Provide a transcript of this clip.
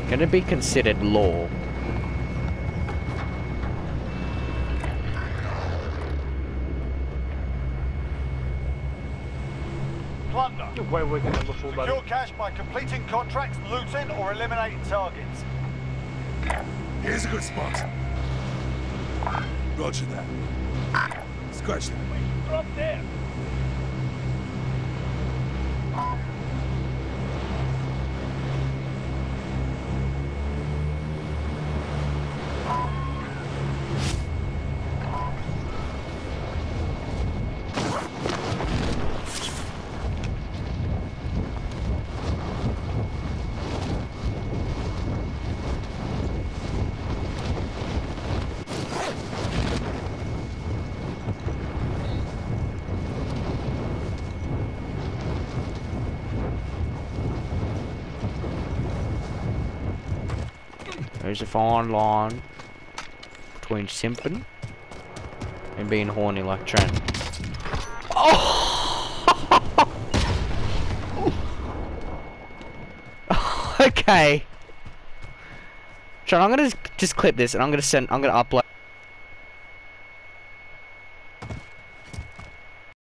Can it be considered law? Plunder. You're way working number 4, buddy. Secure cash by completing contracts, looting, or eliminating targets. Here's a good spot. Roger that. Scratch that. Drop there. There's a fine line between simping and being horny like Trent. Oh! Okay. Trent, I'm gonna just clip this and I'm gonna upload.